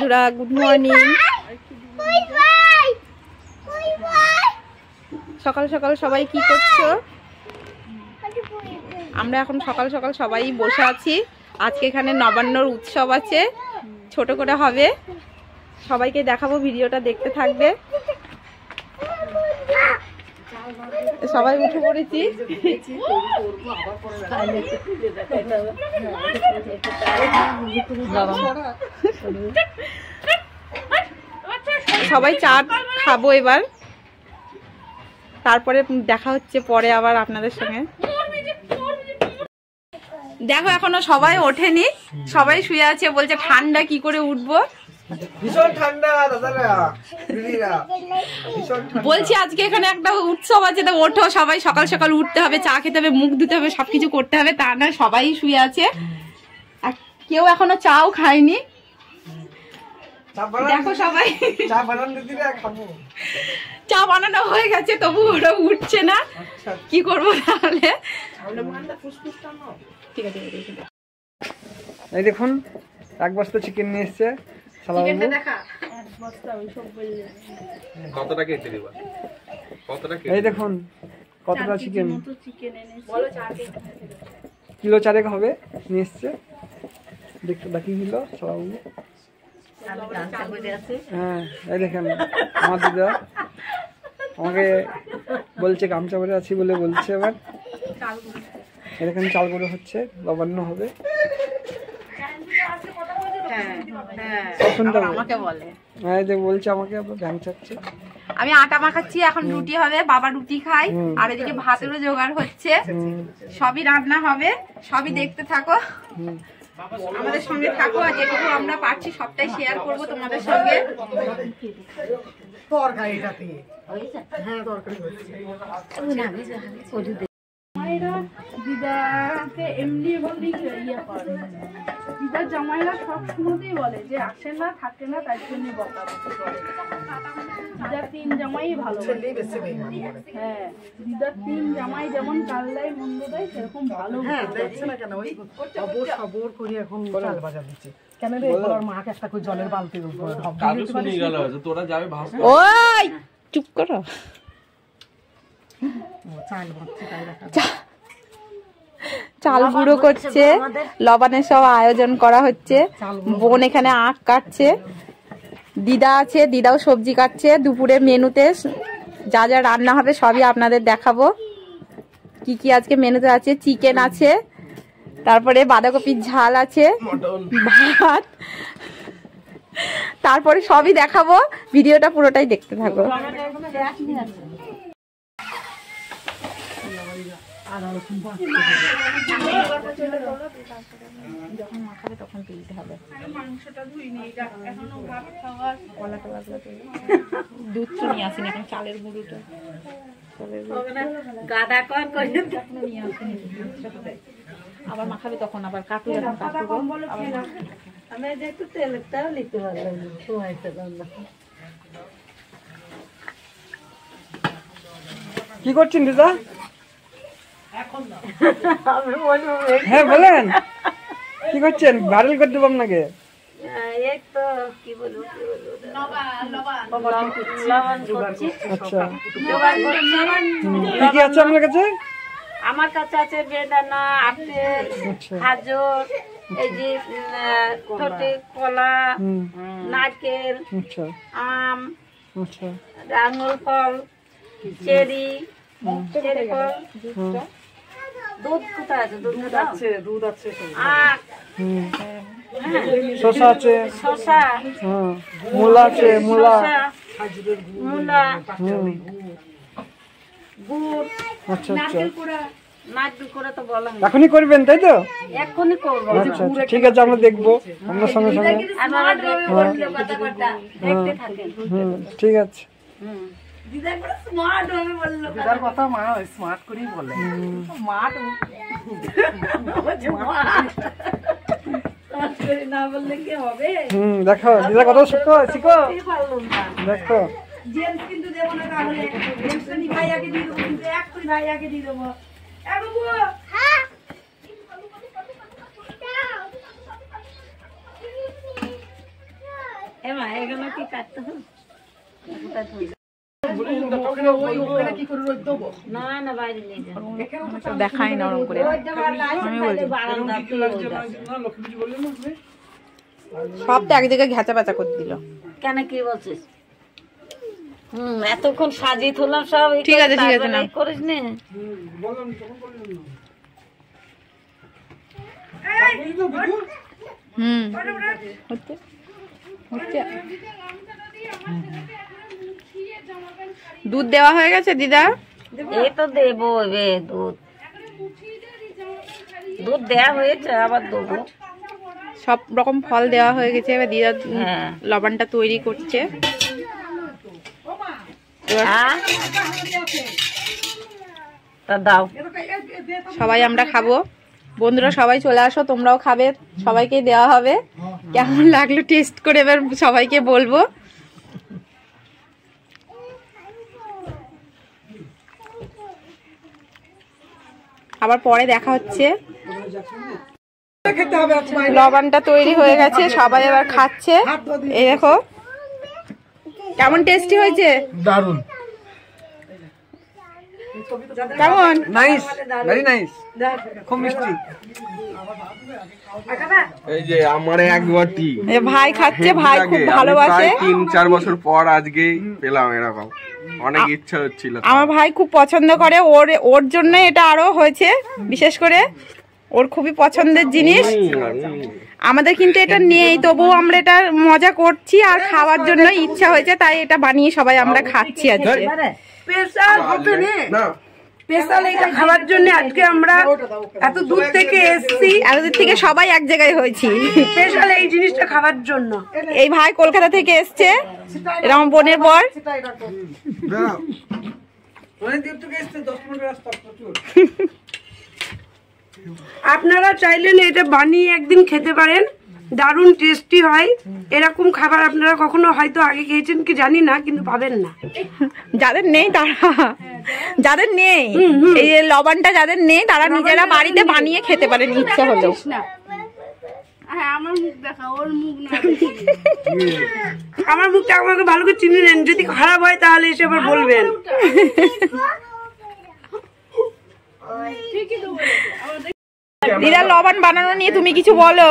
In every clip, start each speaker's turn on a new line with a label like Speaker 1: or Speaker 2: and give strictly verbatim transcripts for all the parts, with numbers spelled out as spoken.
Speaker 1: বন্ধুরা, good morning. সকাল সকাল সবাই কি করছো? আমরা এখন সকাল সকাল সবাই বসে আছি। আজকে এখানে নবান্নর উৎসব আছে, ছোট করে হবে, সবাইকে দেখাবো, ভিডিওটা দেখতে থাকবে। সবাই উঠে পড়েছি। সবাই চা খাবো এবার, তারপরে দেখা হচ্ছে পরে আবার আপনাদের সঙ্গে। দেখো এখনো সবাই ওঠেনি, সবাই শুয়ে আছে, বলছে ঠান্ডা কি করে উঠবো।
Speaker 2: ভীষণ ঠান্ডা দাদারা,
Speaker 1: বলছি আজকে এখানে একটা উৎসব আছে, তো ওঠো সবাই, সকাল সকাল উঠতে হবে, চা খেতে হবে, মুখ ধুতে হবে, সবকিছু করতে হবে, তা না সবাই শুয়ে আছে, কেউ এখনো চাও খায়নি। দেখো সবাই চা বানানো হয়ে গেছে, তবু ওরা উঠছে না, কি করবো তাহলে। ঠিক আছে,
Speaker 2: এই দেখুন এক বস্তা চিকেন নিয়ে এসছে। এই দেখুন কতটা চিকেন, কিলো চারেক হবে নিয়ে এসছে। দেখতে বাকি কিলো সবাই। হ্যাঁ এই দেখেন আমার দিদা আমাকে বলছে গামছা পরে আছি বলে বলছে। এবার এখানে চাল গুঁড়ো হচ্ছে, নবান্ন হবে। বলছে আমাকে ব্যাং চাচ্ছে।
Speaker 1: আমি আটা মাখাচ্ছি, এখন রুটি হবে, বাবা রুটি খাই, আর এদিকে ভাতেরও জোগাড় হচ্ছে, সবই রান্না হবে, সবই দেখতে থাকো, আমাদের সঙ্গে থাকো, আর যেটুকু আমরা পারছি সবটাই শেয়ার করবো তোমাদের সঙ্গে। দিদাকে এমনি বলি ইয়ে করে, দিদার জামাইরা সব সময়তেই বলে যে আসে না থাকে না, তাই জন্য বকাবকি করে। দিদার তিন জামাই ভালো, হ্যাঁ দিদার তিন জামাই যেমন কাল দেয় মন্দ দেয় সেরকম ভালো। হ্যাঁ দেখছে না কেন, ওই খবর খবর করে এখন চাল বাজা দিচ্ছে কেন রে, ওর মাকে একটা করে জলের বালতির উপর কারো শুনে গেল যে তোরা যাবে ভাস। ওই চুপ করো, চাল বাজছে তাই রাখা। চাল গুঁড়ো করছে, লবণের সব আয়োজন করা হচ্ছে, বোন এখানে আখ কাটছে, দিদা আছে, দিদাও সবজি কাটছে। দুপুরে মেনুতে যা যা রান্না হবে সবই আপনাদের দেখাবো, কি কি আজকে মেনুতে আছে। চিকেন আছে, তারপরে বাঁধাকপির ঝাল আছে, ভাত, তারপরে সবই দেখাবো, ভিডিওটা পুরোটাই দেখতে থাকো। যখন মাখাবে তখন তুলতে হবে। দুধ তো নিয়ে আসিনি, এখন চালের গুঁড়োটা গাদা কর নিয়ে আসিনি, আবার মাখাবে তখন, আবার কাটু যখন কাটবো আমি একটু তেলটাও নিতে পারলাম।
Speaker 2: কি করছেন দিদা? হ্যাঁ বলেন কি করছেন? ভাইরাল করে দেবো আপনাকে। আচ্ছা কি আছে আপনার কাছে?
Speaker 3: আমার কাছে আছে বেদানা, আপেল, গাজর, এই যে কলা, নারকেল, আম, আঙুর ফল, চেরি, চেরি ফল, দুধ কোথায় আছে? দুধ আছে, দুধ আছে, আখ,
Speaker 2: শসা আছে,
Speaker 3: শসা,
Speaker 2: মূলা আছে, মূলা,
Speaker 3: মূলা, গুড়,
Speaker 2: আচ্ছা আচ্ছা
Speaker 3: এখনই
Speaker 2: করবেন তাই তো?
Speaker 3: এখনই করবো।
Speaker 2: আচ্ছা ঠিক আছে, আমরা দেখবো আপনার সঙ্গে সঙ্গে। ঠিক আছে।
Speaker 3: দিদার কথা মা স্মার্ট করেই বলে, না বললে কি হবে?
Speaker 2: হুম দেখো দিদার কথা শিখো শিখো দেখো।
Speaker 3: জেন্টস কিন্তু দেবো না, তাহলে জেন্টস নি ভাইয়াকে দিয়ে দেবো, কিন্তু এক করে ভাইয়াকে দিয়ে দেবো। এ বাবু হ্যাঁ এমা এগুলো কি কাটতে হবে? না না বাইরে নিয়ে যাও।
Speaker 1: দেখাই না ওরকম করে আমি বলছি সব তো এক জায়গায় ঘেঁচা পেঁচা করে দিল।
Speaker 3: কেন কি বলছিস? হুম এতক্ষণ সাজিয়ে তুললাম সব।
Speaker 1: ঠিক আছে ঠিক আছে না
Speaker 3: করিস নে।
Speaker 1: হুম হচ্ছে হচ্ছে দুধ দেওয়া হয়ে গেছে দিদা?
Speaker 3: এই তো দেবো রে দুধ। দুধ দেওয়া হয়েছে আবার দেবো।
Speaker 1: সব রকম ফল দেওয়া হয়ে গেছে। এবার দিদা লবণটা তৈরি করছে।
Speaker 3: তা দাও
Speaker 1: সবাই আমরা খাবো। বন্ধুরা সবাই চলে আসো, তোমরাও খাবে, সবাইকে দেওয়া হবে। কেমন লাগলো টেস্ট করে এবার সবাইকে বলবো। আবার পরে দেখা হচ্ছে। লবণটা তৈরি হয়ে গেছে, সবাই এবার খাচ্ছে। এই দেখো কেমন টেস্টি হয়েছে।
Speaker 2: দারুন
Speaker 1: কেমন?
Speaker 2: নাইস, ভেরি নাইস, খুব মিষ্টি।
Speaker 4: এই যে আমার এক বাটি
Speaker 1: ভাই খাচ্ছে, ভাই খুব ভালোবাসে।
Speaker 4: তিন চার বছর পর আজকেই পেলাম এরকম, অনেক ইচ্ছা হচ্ছিল।
Speaker 1: আমার ভাই খুব পছন্দ করে, ওর ওর জন্য এটা আরো হয়েছে, বিশেষ করে ওর খুবই পছন্দের জিনিস। আমাদের কিন্তু এটা নেই, তবুও আমরা এটা মজা করছি আর খাওয়ার জন্য ইচ্ছা হয়েছে, তাই এটা বানিয়ে সবাই আমরা খাচ্ছি আজকে।
Speaker 3: স্পেশাল এটা খাওয়ার জন্য আজকে আমরা এত দূর থেকে এসেছি,
Speaker 1: এত দূর থেকে সবাই এক জায়গায় হয়েছি
Speaker 3: স্পেশাল এই জিনিসটা খাওয়ার জন্য।
Speaker 1: এই ভাই কলকাতা থেকে এসছে, এটা আমার বোনের বর।
Speaker 3: আপনারা চাইলেন এটা বানিয়ে একদিন খেতে পারেন, দারুণ টেস্টি হয়। এরকম খাবার আপনারা কখনো হয়তো আগে খেয়েছেন কি জানি না, কিন্তু পাবেন না।
Speaker 1: যাদের নেই তারা, যাদের নেই এই লবণটা যাদের নেই তারা নিজেরা বাড়িতে বানিয়ে খেতে পারেন ইচ্ছা হলেও।
Speaker 3: আমার মুখটা আমাকে ভালো করে চিনে নেন, যদি খারাপ হয় তাহলে এসে আবার বলবেন।
Speaker 1: দিদা লবণ বানানো নিয়ে তুমি কিছু বলো।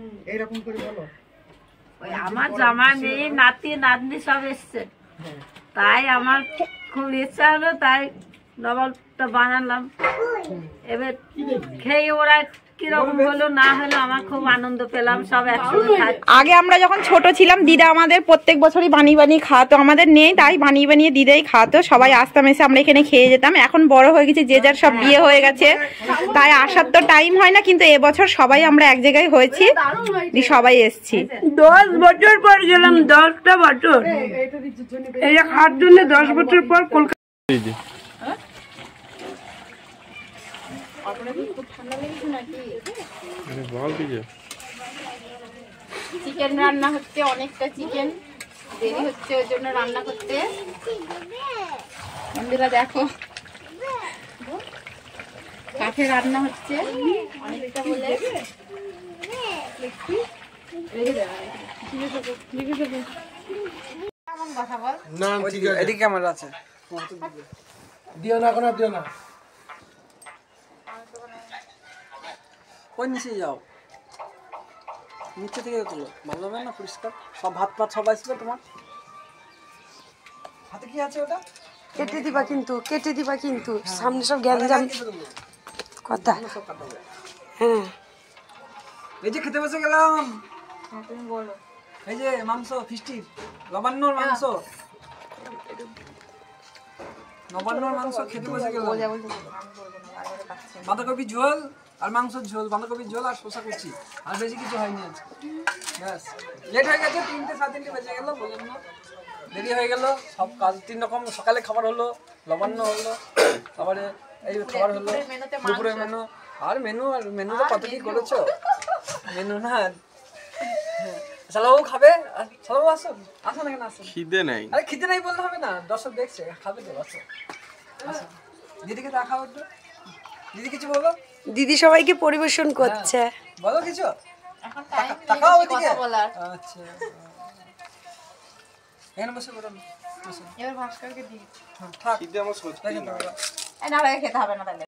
Speaker 3: আমার জামা মেয়ে নাতি নাতনি সব এসছে, তাই আমার খুব ইচ্ছা হলো, তাই লবণটা বানালাম। এবার খেয়ে ওরা কিরকম হলো না হলো আমার খুব আনন্দ পেলাম, সব একসঙ্গে খাচ্ছি।
Speaker 1: আগে আমরা যখন ছোট ছিলাম দিদা আমাদের প্রত্যেক বছরই বানিয়ে বানিয়ে খাওয়াতো, আমাদের নেই তাই বানিয়ে বানিয়ে দিদাই খাওয়াতো, সবাই আসতাম, এসে আমরা এখানে খেয়ে যেতাম। এখন বড় হয়ে গেছে, যে যার সব বিয়ে হয়ে গেছে, তাই আসার তো টাইম হয় না, কিন্তু এবছর সবাই আমরা এক জায়গায় হয়েছি, সবাই এসছি।
Speaker 3: দশ বছর পর গেলাম, দশটা বছর এই খাওয়ার জন্য। দশ বছর পর কলকাতা
Speaker 1: চিকেন রান্না হচ্ছে, অনেকটা চিকেন, দেরি হচ্ছে ওই জন্য রান্না করতে। বন্ধুরা দেখো কাঠে রান্না হচ্ছে অনেকটা বলে।
Speaker 2: এদিকে ক্যামেরা আছে, দিও না কোনো, দিও না। ওই নিচে যাও, নিচে থেকে তুলো, ভালো হবে না পরিষ্কার। সব ভাত পাত সব আসবে তোমার হাতে। কি আছে ওটা?
Speaker 3: কেটে দিবা কিন্তু, কেটে দিবা কিন্তু, সামনে সব গ্যাঞ্জাম কথা। হ্যাঁ
Speaker 2: এই যে খেতে বসে গেলাম, এই যে মাংস, ফিস্টির নবান্নর মাংস, নবান্নর মাংস খেতে বসে গেলাম। বাঁধাকপি ঝোল আর মাংসের ঝোল, বাঁধাকপির ঝোল আর শসা কুচি, আর বেশি কিছু হয়নি আজকে। ব্যাস লেট হয়ে গেছে, তিনটে সাড়ে তিনটে বেজে গেল, বললাম না দেরি হয়ে গেল। সব কাজ তিন রকম, সকালে খাবার হলো, লবণ্য হলো, তারপরে এই খাবার হলো, দুপুরে মেনু, আর মেনু, আর মেনু তো কত কি করেছো মেনু না। সালাবু খাবে, সালাবু আসো, আসো না কেন, আসো।
Speaker 4: খিদে নেই।
Speaker 2: আরে খিদে নাই বলতে হবে না, দর্শক দেখছে, খাবে তো, আসো আসো। দিদিকে দেখাও একটু, দিদি কিছু বলো।
Speaker 3: দিদি সবাইকে পরিবেশন করছে,
Speaker 2: বলো কিছু, তাকাও ওইদিকে। আচ্ছা এখানে বসে বড় বসে
Speaker 1: এবার ভাস্করকে দিই
Speaker 2: হ্যাঁ থাক
Speaker 4: শীতে আমার সহ্য
Speaker 2: দেখে
Speaker 4: না
Speaker 2: দাও
Speaker 3: না খেতে হবে না তাহলে